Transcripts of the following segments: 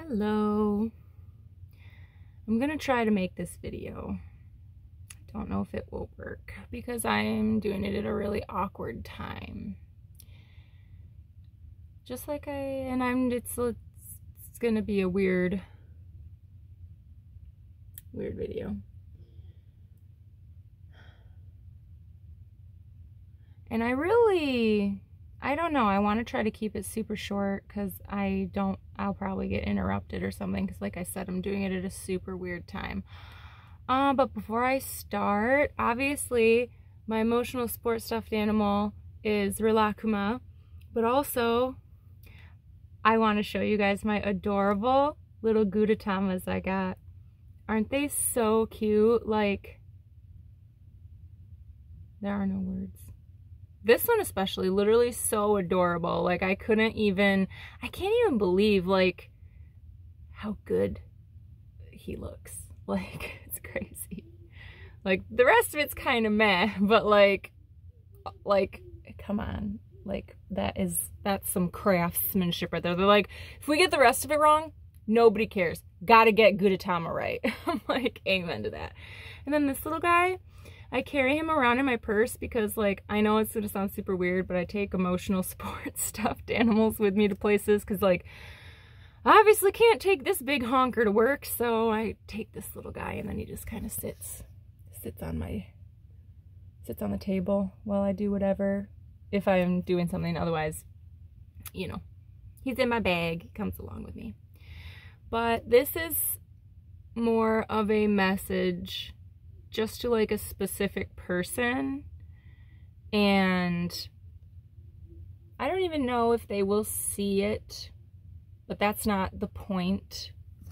Hello. I'm gonna try to make this video. I don't know if it will work because I'm doing it at a really awkward time. Just like it's gonna be a weird video. And I don't know, I want to try to keep it super short because I'll probably get interrupted or something because like I said, I'm doing it at a super weird time. But before I start, obviously my emotional support stuffed animal is Rilakkuma, but also I want to show you guys my adorable little Gudetamas I got. Aren't they so cute? Like, there are no words. This one especially, literally so adorable. Like, I can't even believe, like, how good he looks. Like, it's crazy. Like, the rest of it's kind of meh, but like, come on. Like, that's some craftsmanship right there. They're like, if we get the rest of it wrong, nobody cares. Gotta get Gudetama right. I'm like, amen to that. And then this little guy, I carry him around in my purse because, like, I know it's gonna sound super weird, but I take emotional support stuffed animals with me to places because, like, I obviously can't take this big honker to work, so I take this little guy and then he just kind of sits on the table while I do whatever, if I am doing something. Otherwise, you know, he's in my bag, he comes along with me. But this is more of a message just to like a specific person, and I don't even know if they will see it, but that's not the point.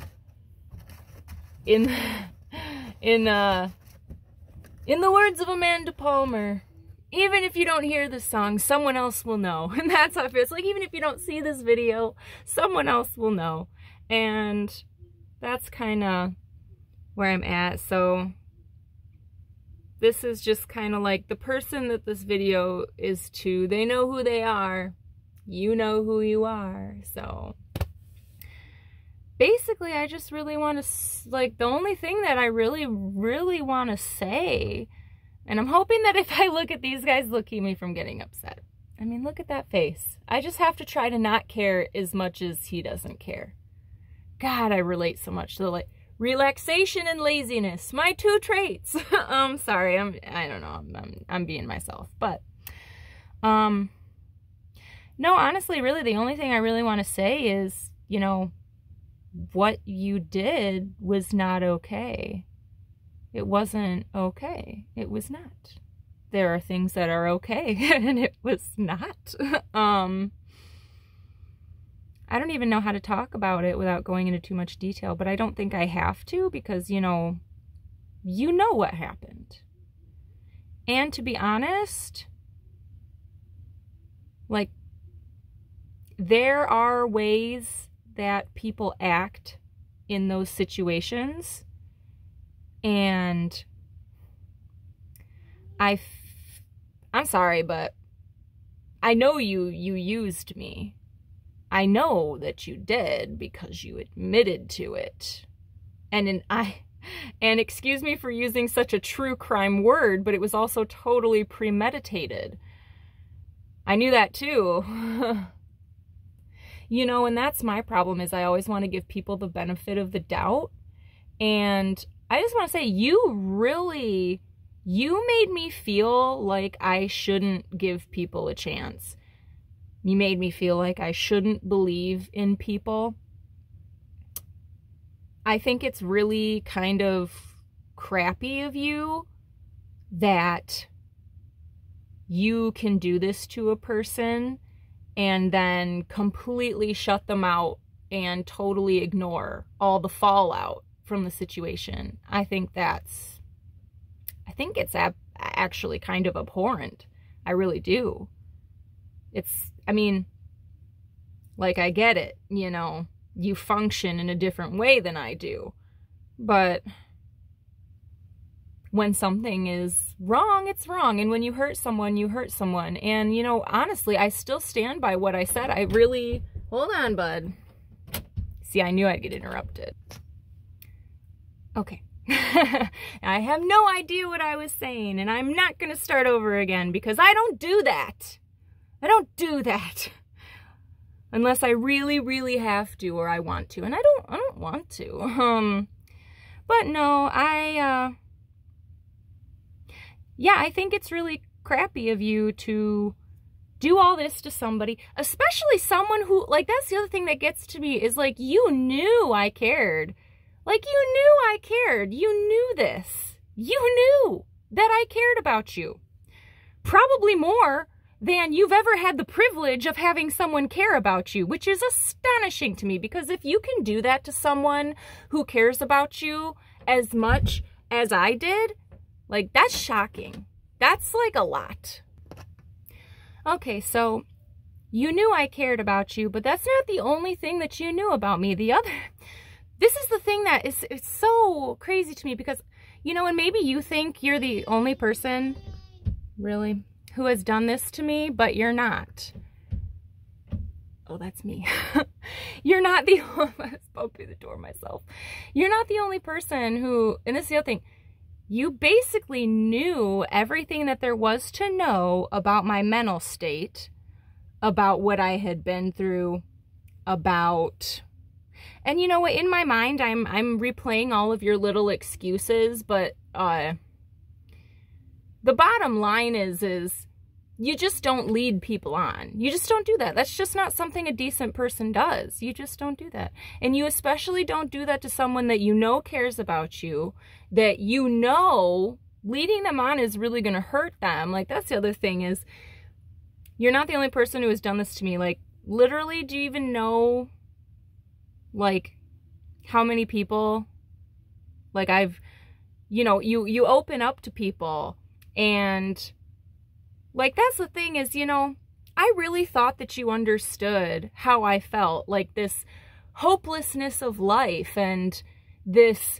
In the words of Amanda Palmer, even if you don't hear the song, someone else will know. And that's how it feels. Like, even if you don't see this video, someone else will know. And that's kind of where I'm at. So this is just kind of like the person that this video is to. They know who they are. You know who you are. So basically, I just really want to, like, the only thing that I really want to say, and I'm hoping that if I look at these guys, they'll keep me from getting upset. I mean, look at that face. I just have to try to not care as much as he doesn't care. God, I relate so much to, like, relaxation and laziness, my two traits. Sorry, I don't know, I'm being myself, but no, honestly, really the only thing I really want to say is, you know, what you did was not okay. It wasn't okay. It was not. There are things that are okay and it was not. I don't even know how to talk about it without going into too much detail, but I don't think I have to because, you know what happened. And to be honest, like, there are ways that people act in those situations, and I'm sorry, but I know you used me. I know that you did because you admitted to it. And excuse me for using such a true crime word, but it was also totally premeditated. I knew that too. You know, and that's my problem, is I always want to give people the benefit of the doubt. And I just want to say, you made me feel like I shouldn't give people a chance. You made me feel like I shouldn't believe in people. I think it's really kind of crappy of you that you can do this to a person and then completely shut them out and totally ignore all the fallout from the situation. I think it's actually kind of abhorrent. I really do. I mean, like, I get it, you know, you function in a different way than I do, but when something is wrong, it's wrong. And when you hurt someone, you hurt someone. And, you know, honestly, I still stand by what I said. Hold on, bud. See, I knew I'd get interrupted. Okay. I have no idea what I was saying, and I'm not going to start over again because I don't do that. I don't do that. Unless I really, really have to or I want to. And I don't want to. But no, yeah, I think it's really crappy of you to do all this to somebody, especially someone who, like, that's the other thing that gets to me is, like, you knew I cared. Like, you knew I cared. You knew this. You knew that I cared about you. Probably more than you've ever had the privilege of having someone care about you, which is astonishing to me, because if you can do that to someone who cares about you as much as I did, like, that's shocking. That's, like, a lot. Okay, so you knew I cared about you, but that's not the only thing that you knew about me. This is the thing that it's so crazy to me because, you know, and maybe you think you're the only person, really, who has done this to me, but you're not. Oh, that's me. You're not the I spoke through the door myself. You're not the only person who, and this is the other thing, you basically knew everything that there was to know about my mental state, about what I had been through, about... And you know what, in my mind, I'm replaying all of your little excuses, but the bottom line is you just don't lead people on. You just don't do that. That's just not something a decent person does. You just don't do that. And you especially don't do that to someone that you know cares about you, that you know leading them on is really going to hurt them. Like, that's the other thing is, you're not the only person who has done this to me. Like, literally, do you even know... like, how many people, like, I've, you know, you open up to people, and, like, that's the thing is, you know, I really thought that you understood how I felt, like, this hopelessness of life, and this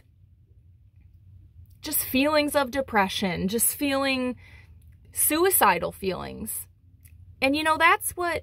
just feelings of depression, just feeling suicidal feelings, and, you know, that's what,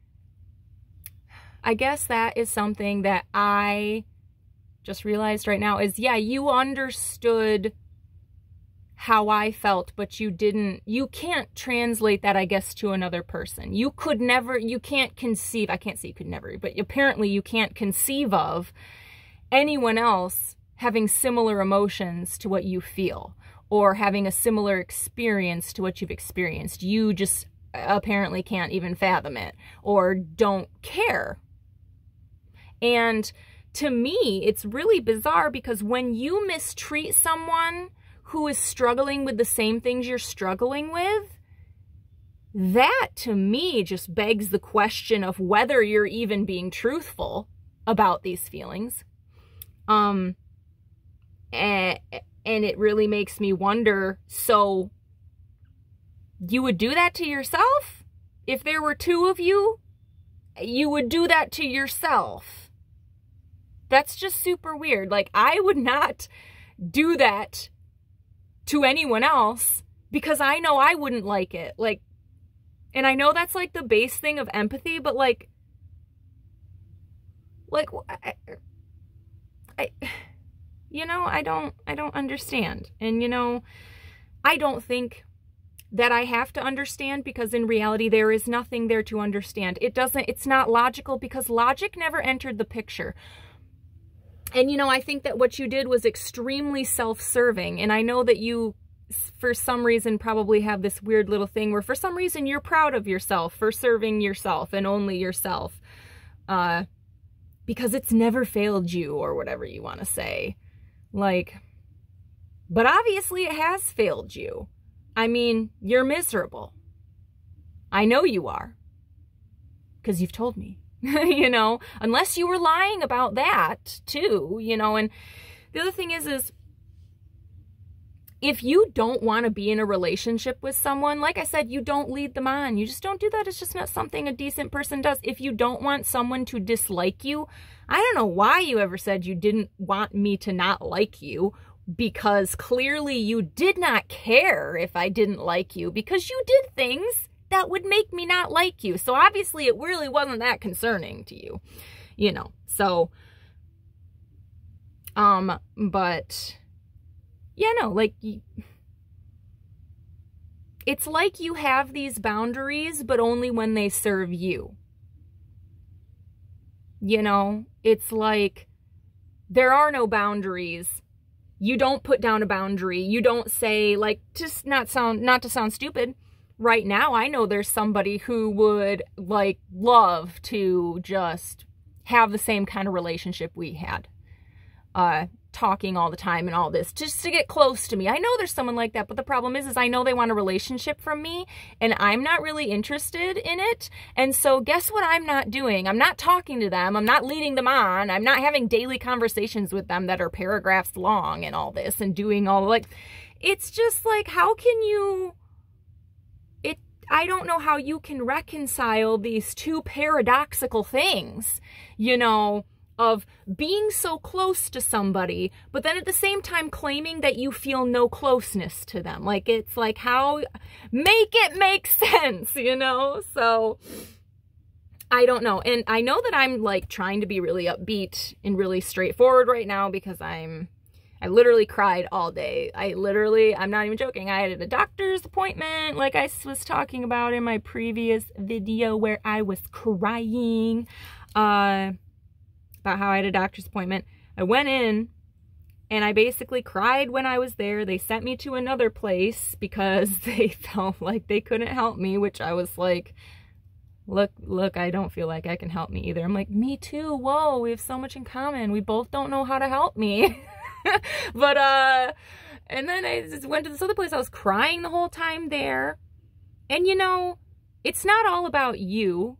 I guess that is something that I just realized right now is, yeah, you understood how I felt, but you can't translate that, I guess, to another person. You can't conceive, I can't say you could never, but apparently you can't conceive of anyone else having similar emotions to what you feel, or having a similar experience to what you've experienced. You just apparently can't even fathom it, or don't care. And to me, it's really bizarre because when you mistreat someone who is struggling with the same things you're struggling with, that to me just begs the question of whether you're even being truthful about these feelings. And it really makes me wonder, so you would do that to yourself? If there were two of you, you would do that to yourself. That's just super weird. Like, I would not do that to anyone else because I know I wouldn't like it. Like, and I know that's like the base thing of empathy, but like you know, I don't understand. And, you know, I don't think that I have to understand, because in reality there is nothing there to understand. It's not logical, because logic never entered the picture. And, you know, I think that what you did was extremely self-serving. And I know that you, for some reason, probably have this weird little thing where for some reason you're proud of yourself for serving yourself and only yourself. Because it's never failed you, or whatever you want to say. Like, but obviously it has failed you. I mean, you're miserable. I know you are. Because you've told me. You know, unless you were lying about that too, you know. And the other thing is if you don't want to be in a relationship with someone, like I said, you don't lead them on. You just don't do that. It's just not something a decent person does. If you don't want someone to dislike you, I don't know why you ever said you didn't want me to not like you, because clearly you did not care if I didn't like you, because you did things that would make me not like you. So obviously it really wasn't that concerning to you, you know. So But yeah, no, like, it's like you have these boundaries, but only when they serve you. You know, it's like there are no boundaries. You don't put down a boundary. You don't say, like, just not to sound stupid. Right now, I know there's somebody who would, like, love to just have the same kind of relationship we had. Talking all the time and all this, just to get close to me. I know there's someone like that, but the problem is I know they want a relationship from me, and I'm not really interested in it. And so guess what I'm not doing? I'm not talking to them. I'm not leading them on. I'm not having daily conversations with them that are paragraphs long and all this and doing all, like, it's just like, how can you, I don't know how you can reconcile these two paradoxical things, you know, of being so close to somebody, but then at the same time claiming that you feel no closeness to them. Like, it's like, how, make it make sense, you know? So I don't know. And I know that I'm, like, trying to be really upbeat and really straightforward right now because I literally cried all day. I'm not even joking. I had a doctor's appointment, like I was talking about in my previous video where I was crying, about how I had a doctor's appointment. I went in and I basically cried when I was there. They sent me to another place because they felt like they couldn't help me, which I was like, look, I don't feel like I can help me either. I'm like, me too. Whoa, we have so much in common. We both don't know how to help me. But, and then I just went to this other place. I was crying the whole time there. And you know, it's not all about you.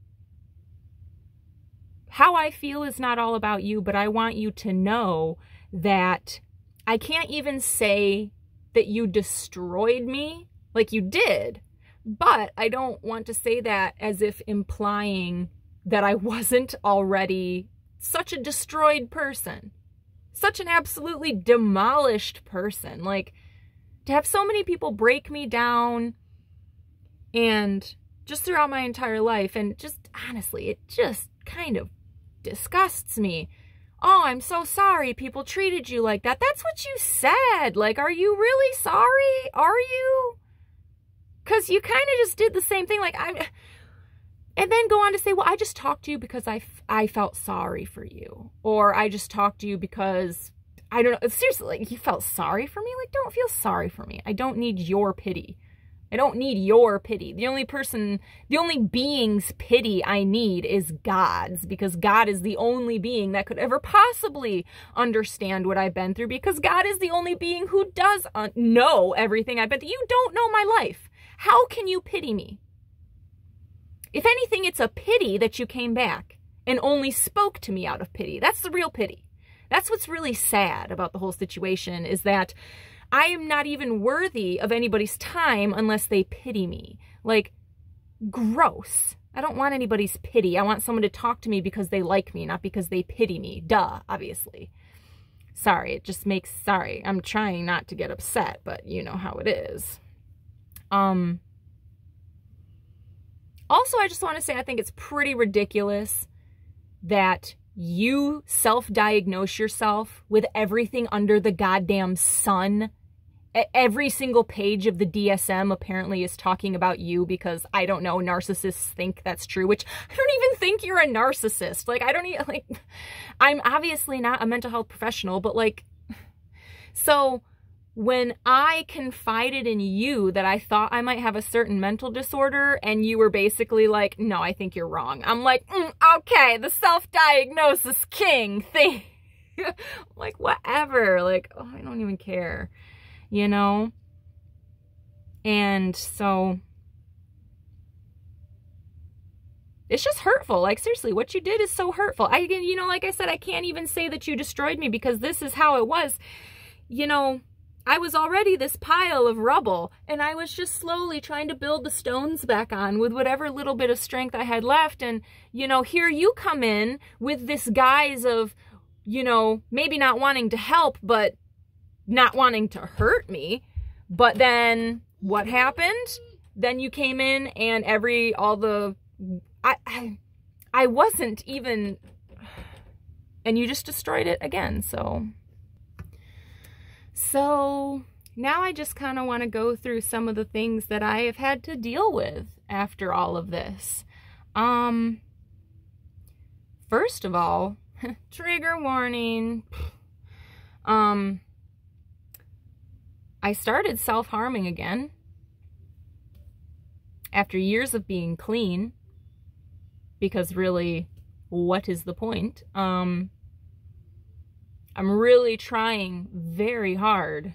How I feel is not all about you, but I want you to know that I can't even say that you destroyed me like you did, but I don't want to say that as if implying that I wasn't already such a destroyed person, such an absolutely demolished person. Like, to have so many people break me down and just throughout my entire life, and just honestly, it just kind of disgusts me. Oh, I'm so sorry people treated you like that. That's what you said. Like, are you really sorry? Are you? Because you kind of just did the same thing. Like, and then go on to say, well, I just talked to you because I felt sorry for you. Or I just talked to you because, I don't know. Seriously, like, you felt sorry for me? Like, don't feel sorry for me. I don't need your pity. I don't need your pity. The only being's pity I need is God's, because God is the only being that could ever possibly understand what I've been through, because God is the only being who does know everything I've been through. You don't know my life. How can you pity me? If anything, it's a pity that you came back and only spoke to me out of pity. That's the real pity. That's what's really sad about the whole situation, is that I am not even worthy of anybody's time unless they pity me. Like, gross. I don't want anybody's pity. I want someone to talk to me because they like me, not because they pity me. Duh, obviously. Sorry, it just makes, sorry. I'm trying not to get upset, but you know how it is. Also, I just want to say I think it's pretty ridiculous that you self-diagnose yourself with everything under the goddamn sun. Every single page of the DSM apparently is talking about you, because, I don't know, narcissists think that's true, which I don't even think you're a narcissist. Like, I don't even, like, I'm obviously not a mental health professional, but, like, so when I confided in you that I thought I might have a certain mental disorder, and you were basically like, no, I think you're wrong. I'm like, okay, the self-diagnosis king thing. Like, whatever. Like, oh, I don't even care, you know? And so it's just hurtful. Like, seriously, what you did is so hurtful. You know, like I said, I can't even say that you destroyed me, because this is how it was. You know, I was already this pile of rubble, and I was just slowly trying to build the stones back on with whatever little bit of strength I had left. And, you know, here you come in with this guise of, you know, maybe not wanting to help, but not wanting to hurt me. But then what happened? Then you came in and I wasn't even, and you just destroyed it again. So now I just kind of want to go through some of the things that I have had to deal with after all of this. First of all, trigger warning. I started self-harming again after years of being clean, because really, what is the point? I'm really trying very hard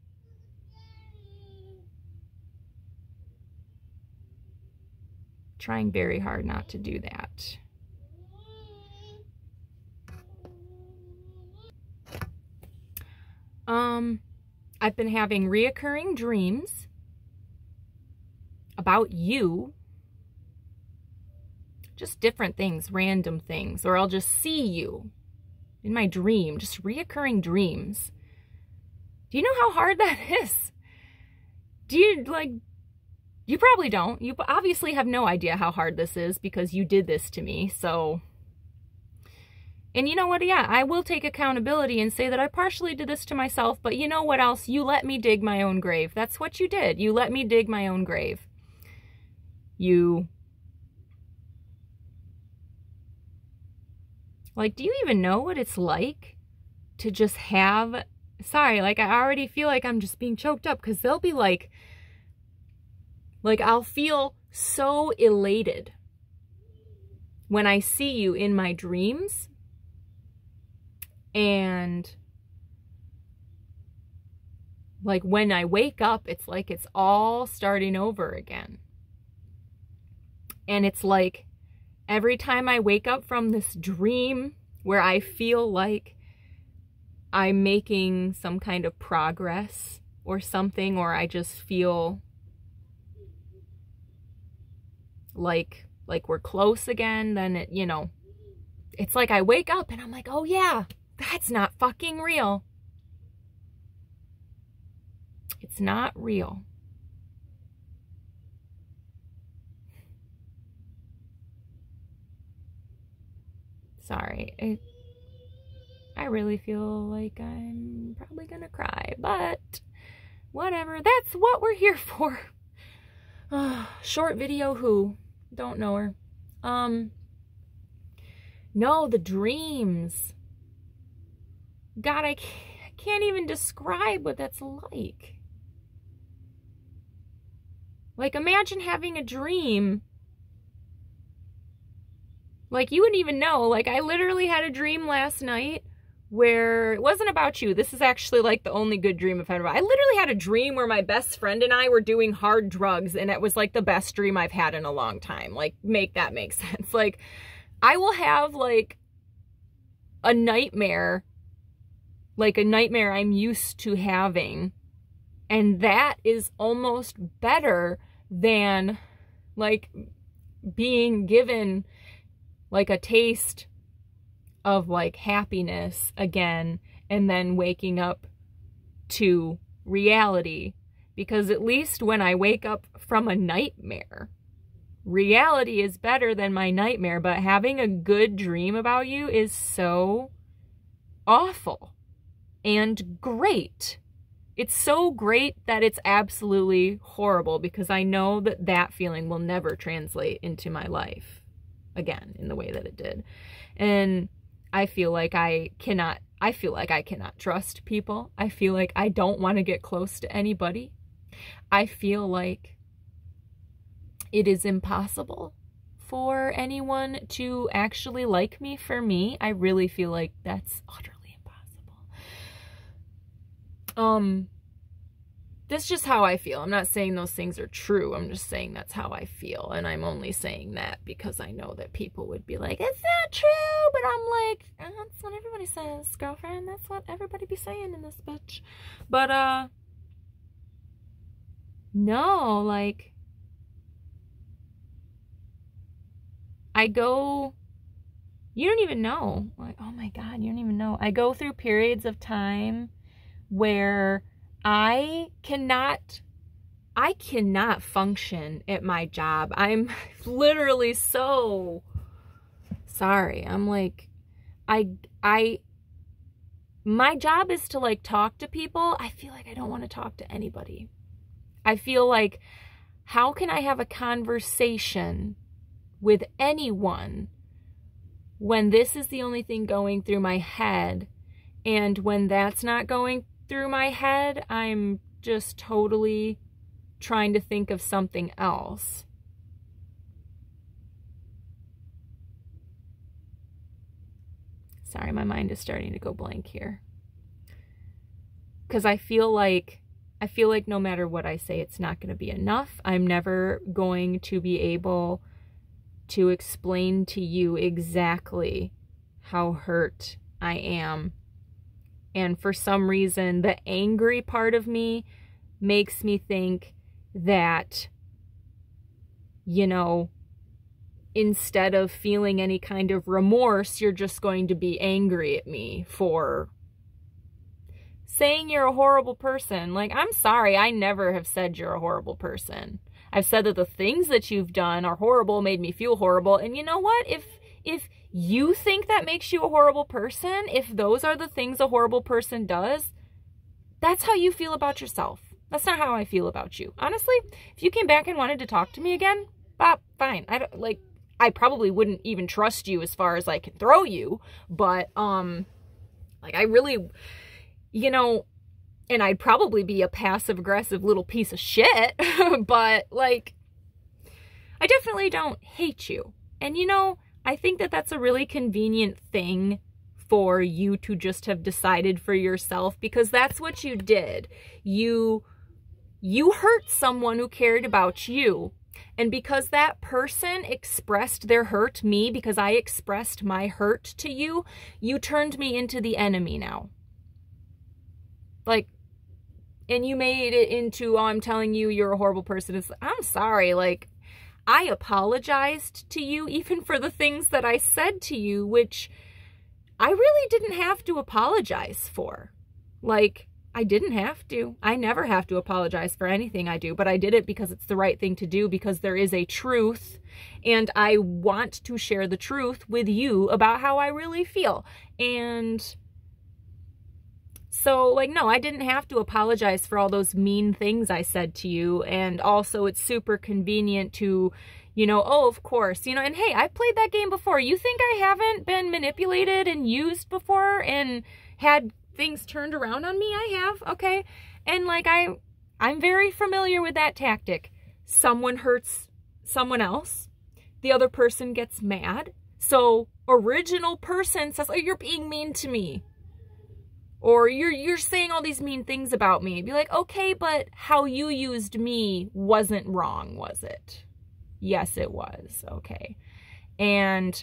not to do that. I've been having reoccurring dreams about you. Just different things, random things, or I'll just see you in my dream, just reoccurring dreams. Do you know how hard that is? Do you, like, you probably don't. You obviously have no idea how hard this is because you did this to me, so. And you know what? Yeah, I will take accountability and say that I partially did this to myself, but you know what else? You let me dig my own grave. That's what you did. You let me dig my own grave. Like, do you even know what it's like to just have, sorry, like I already feel like I'm just being choked up because they'll be like I'll feel so elated when I see you in my dreams, and like when I wake up, it's like it's all starting over again. And it's like every time I wake up from this dream where I feel like I'm making some kind of progress or something, or I just feel like we're close again, then it, you know, it's like I wake up and I'm like, oh yeah, that's not fucking real. It's not real. Sorry, I really feel like I'm probably gonna cry, but whatever, that's what we're here for. Short video who? Don't know her. No, the dreams. God, I can't even describe what that's like. Like, imagine having a dream. Like, you wouldn't even know. Like, I literally had a dream last night where it wasn't about you. This is actually like the only good dream I've had. I literally had a dream where my best friend and I were doing hard drugs, and it was like the best dream I've had in a long time. Like, make that make sense. Like, I will have like a nightmare I'm used to having, and that is almost better than like being given like a taste of like happiness again and then waking up to reality. Because at least when I wake up from a nightmare, reality is better than my nightmare. But having a good dream about you is so awful and great. It's so great that it's absolutely horrible, because I know that that feeling will never translate into my life again in the way that it did. And I feel like I cannot trust people. I feel like I don't want to get close to anybody. I feel like it is impossible for anyone to actually like me for me. I really feel like that's utterly impossible. That's just how I feel. I'm not saying those things are true. I'm just saying that's how I feel. And I'm only saying that because I know that people would be like, it's not true. But I'm like, that's what everybody says, girlfriend. That's what everybody be saying in this bitch. But, no, like, I go, you don't even know. Like, oh my God, you don't even know. I go through periods of time where I cannot function at my job. I'm literally so sorry. I'm like, my job is to like talk to people. I feel like I don't want to talk to anybody. I feel like, how can I have a conversation with anyone when this is the only thing going through my head? And when that's not going through my head, I'm just totally trying to think of something else. Sorry, my mind is starting to go blank here. Because I feel like no matter what I say, it's not going to be enough. I'm never going to be able to explain to you exactly how hurt I am. And for some reason, the angry part of me makes me think that, you know, instead of feeling any kind of remorse, you're just going to be angry at me for saying you're a horrible person. Like, I'm sorry, I never have said you're a horrible person. I've said that the things that you've done are horrible, made me feel horrible. And you know what? If you think that makes you a horrible person, if those are the things a horrible person does, that's how you feel about yourself. That's not how I feel about you. Honestly, if you came back and wanted to talk to me again, fine. I probably wouldn't even trust you as far as I can throw you, but like, I really, you know, and I'd probably be a passive-aggressive little piece of shit, but like, I definitely don't hate you. And you know, I think that that's a really convenient thing for you to just have decided for yourself, because that's what you did. You hurt someone who cared about you. And because that person expressed their hurt to me, because I expressed my hurt to you, you turned me into the enemy now. Like, and you made it into, oh, I'm telling you you're a horrible person. I'm sorry, like, I apologized to you even for the things that I said to you, which I really didn't have to apologize for. Like, I didn't have to. I never have to apologize for anything I do, but I did it because it's the right thing to do, because there is a truth, and I want to share the truth with you about how I really feel. And so, like, no, I didn't have to apologize for all those mean things I said to you. And also, it's super convenient to, you know, oh, of course, you know, and hey, I've played that game before. You think I haven't been manipulated and used before and had things turned around on me? I have, okay? And like, I'm very familiar with that tactic. Someone hurts someone else, the other person gets mad, so original person says, oh, you're being mean to me, or you're saying all these mean things about me. Be like, okay, but how you used me wasn't wrong, was it? Yes, it was. Okay. And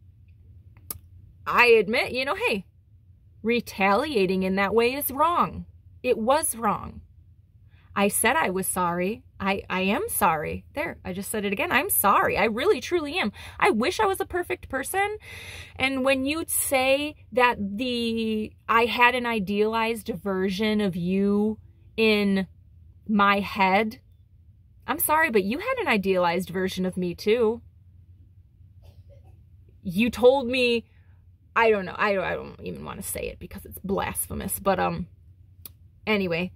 I admit, you know, hey, retaliating in that way is wrong. It was wrong. I said I was sorry. I am sorry. There, I just said it again. I'm sorry. I really, truly am. I wish I was a perfect person. And when you say that I had an idealized version of you in my head, I'm sorry, but you had an idealized version of me too. You told me, I don't know, I don't even want to say it because it's blasphemous, but anyway,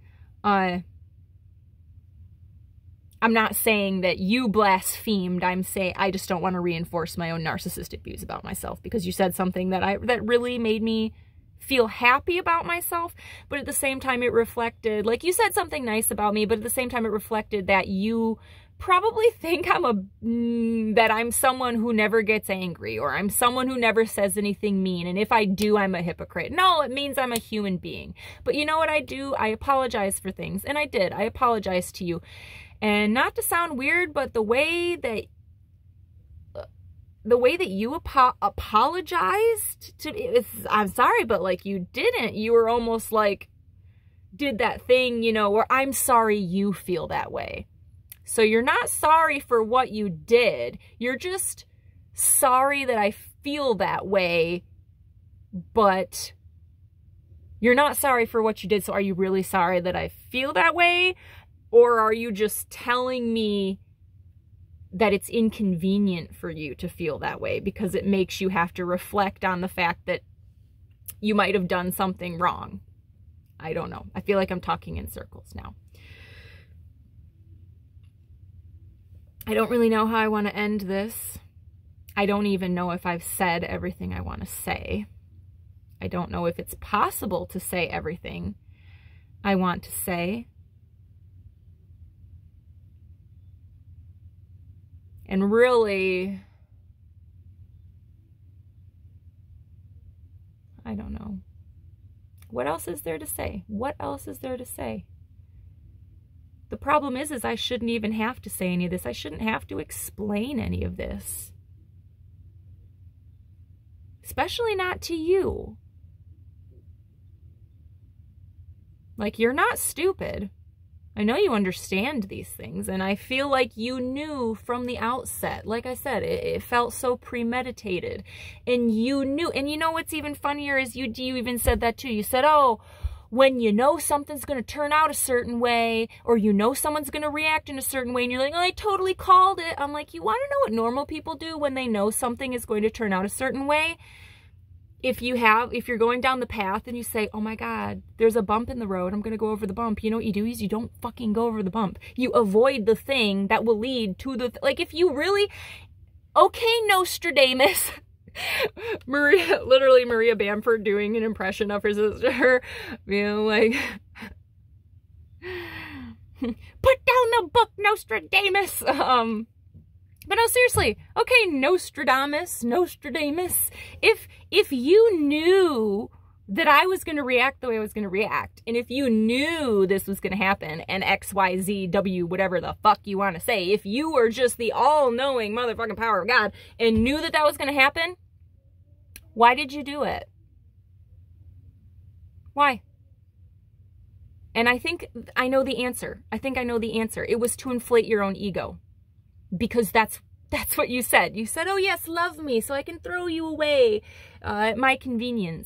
I'm not saying that you blasphemed. I'm saying I just don't want to reinforce my own narcissistic views about myself, because you said something that really made me feel happy about myself, but at the same time it reflected, like, you said something nice about me, but at the same time it reflected that you probably think that I'm someone who never gets angry, or I'm someone who never says anything mean, and if I do, I'm a hypocrite. No, it means I'm a human being. But you know what I do? I apologize for things, and I did. I apologized to you. And not to sound weird, but the way that you apologized to me, I'm sorry, but like, you didn't. You were almost like, did that thing, you know, where I'm sorry you feel that way. So you're not sorry for what you did. You're just sorry that I feel that way, but you're not sorry for what you did. So are you really sorry that I feel that way? Or are you just telling me that it's inconvenient for you to feel that way because it makes you have to reflect on the fact that you might have done something wrong. I don't know. I feel like I'm talking in circles now. I don't really know how I want to end this. I don't even know if I've said everything I want to say. I don't know if it's possible to say everything I want to say. And really, I don't know. What else is there to say? What else is there to say? The problem is I shouldn't even have to say any of this. I shouldn't have to explain any of this. Especially not to you. Like, you're not stupid. I know you understand these things, and I feel like you knew from the outset. Like I said, it felt so premeditated, and you knew. And you know what's even funnier is you even said that too. You said, oh, when you know something's going to turn out a certain way, or you know someone's going to react in a certain way, and you're like, oh, I totally called it. I'm like, you want to know what normal people do when they know something is going to turn out a certain way? If you're going down the path and you say, oh my God, there's a bump in the road, I'm going to go over the bump. You know what you do is you don't fucking go over the bump. You avoid the thing that will lead to the, like, if you really, okay, Nostradamus. Maria Bamford doing an impression of her sister, being like, put down the book, Nostradamus. But no, seriously, okay, Nostradamus, if you knew that I was going to react the way I was going to react, and if you knew this was going to happen, and X, Y, Z, W, whatever the fuck you want to say, if you were just the all-knowing motherfucking power of God, and knew that that was going to happen, why did you do it? Why? And I think I know the answer. I think I know the answer. It was to inflate your own ego. Because that's what you said. You said, oh yes, love me so I can throw you away at my convenience.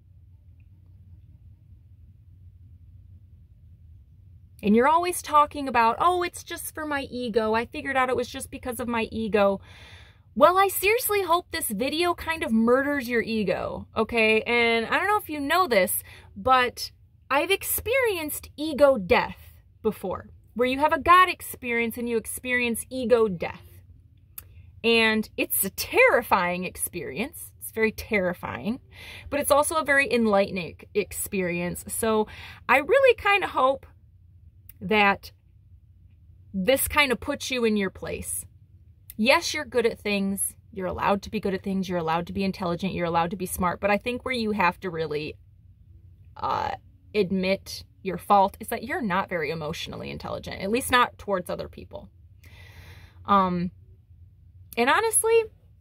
And you're always talking about, oh, it's just for my ego. I figured out it was just because of my ego. Well, I seriously hope this video kind of murders your ego, okay? And I don't know if you know this, but I've experienced ego death before, where you have a God experience and you experience ego death. And it's a terrifying experience. It's very terrifying, but it's also a very enlightening experience. So I really kind of hope that this kind of puts you in your place. Yes, you're good at things. You're allowed to be good at things. You're allowed to be intelligent. You're allowed to be smart. But I think where you have to really admit your fault is that you're not very emotionally intelligent, at least not towards other people. And honestly,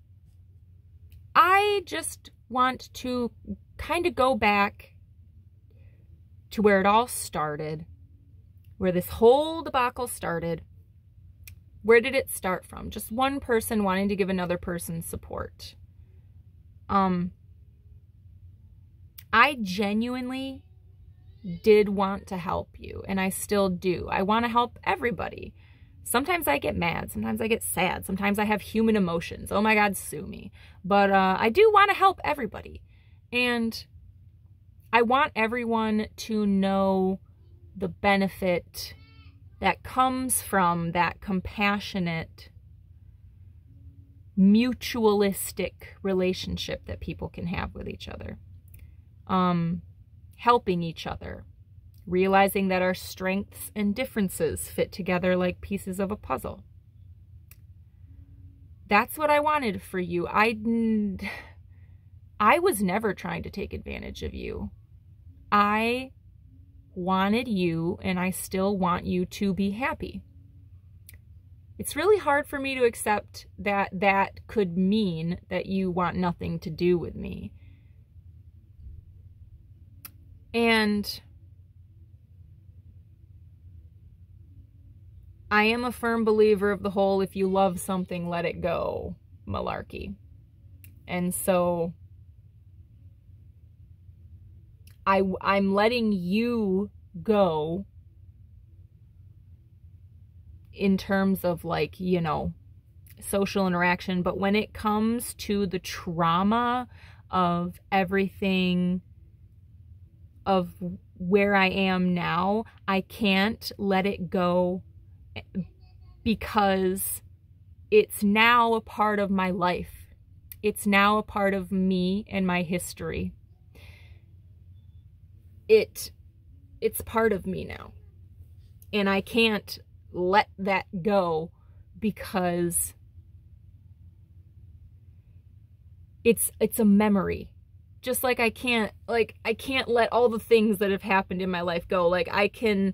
I just want to kind of go back to where it all started, where this whole debacle started. Where did it start from? Just one person wanting to give another person support. I genuinely did want to help you, and I still do. I want to help everybody. Sometimes I get mad, sometimes I get sad, sometimes I have human emotions. Oh my God, sue me. But I do want to help everybody. And I want everyone to know the benefit that comes from that compassionate, mutualistic relationship that people can have with each other. Helping each other, realizing that our strengths and differences fit together like pieces of a puzzle. That's what I wanted for you. I was never trying to take advantage of you. I wanted you, and I still want you to be happy. It's really hard for me to accept that that could mean that you want nothing to do with me. And I am a firm believer of the whole, if you love something, let it go malarkey. And so I'm letting you go in terms of, like, you know, social interaction. But when it comes to the trauma of everything of where I am now, I can't let it go because it's now a part of my life. It's now a part of me and my history. It's part of me now. And I can't let that go because it's a memory. Just like I can't let all the things that have happened in my life go. Like I can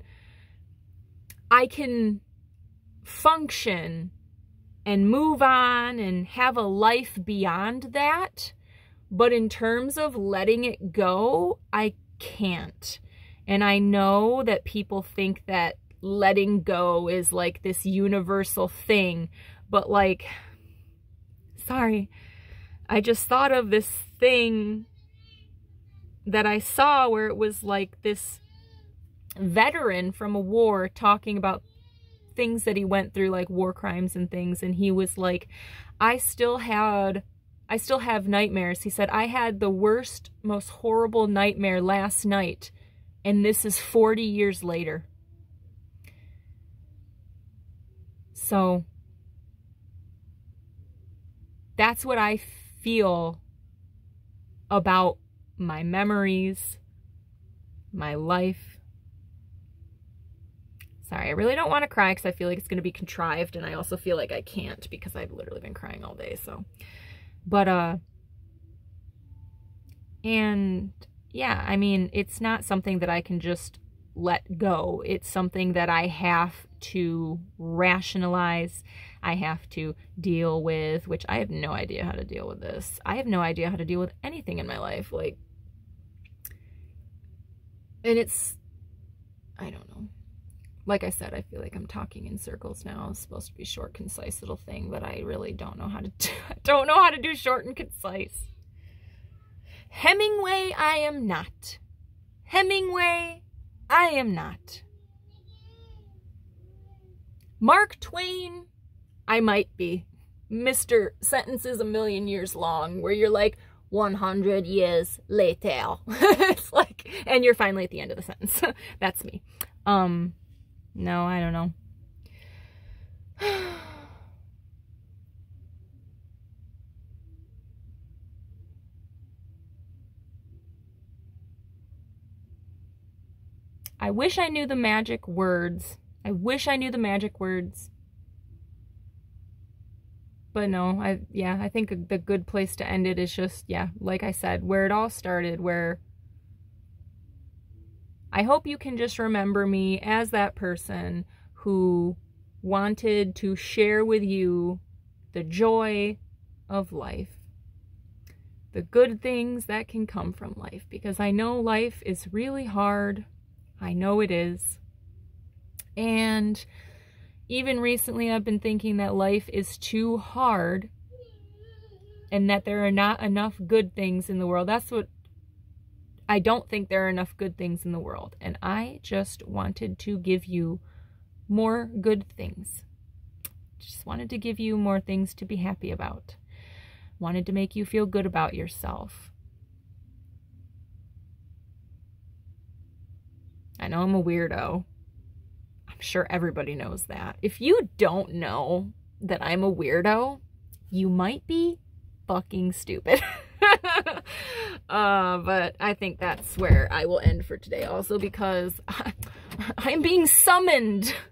function and move on and have a life beyond that. But in terms of letting it go, I can't. And I know that people think that letting go is like this universal thing, but like, sorry, I just thought of this thing that I saw where it was like this veteran from a war talking about things that he went through, like war crimes and things, and he was like, I still have nightmares. He said, I had the worst, most horrible nightmare last night, and this is 40 years later. So that's what I feel about my memories, my life. Sorry, I really don't want to cry because I feel like it's going to be contrived, and I also feel like I can't because I've literally been crying all day, so. But, and yeah, I mean, it's not something that I can just let go. It's something that I have to rationalize. I have to deal with, which I have no idea how to deal with this. I have no idea how to deal with anything in my life. Like, and it's, I don't know. Like I said, I feel like I'm talking in circles now. It's supposed to be short, concise little thing, but I really don't know how to do, I don't know how to do short and concise. Hemingway, I am not. Hemingway, I am not. Mark Twain, I might be. Mr. Sentences a million years long, where you're like, 100 years later. It's like, and you're finally at the end of the sentence. That's me. No, I don't know. I wish I knew the magic words. I wish I knew the magic words. But no, I think the good place to end it is just, yeah, like I said, where it all started, where I hope you can just remember me as that person who wanted to share with you the joy of life, the good things that can come from life, because I know life is really hard. I know it is. And even recently I've been thinking that life is too hard and that there are not enough good things in the world. I don't think there are enough good things in the world. And I just wanted to give you more good things. Just wanted to give you more things to be happy about. Wanted to make you feel good about yourself. I know I'm a weirdo. I'm sure everybody knows that. If you don't know that I'm a weirdo, you might be fucking stupid. But I think that's where I will end for today also, because I'm being summoned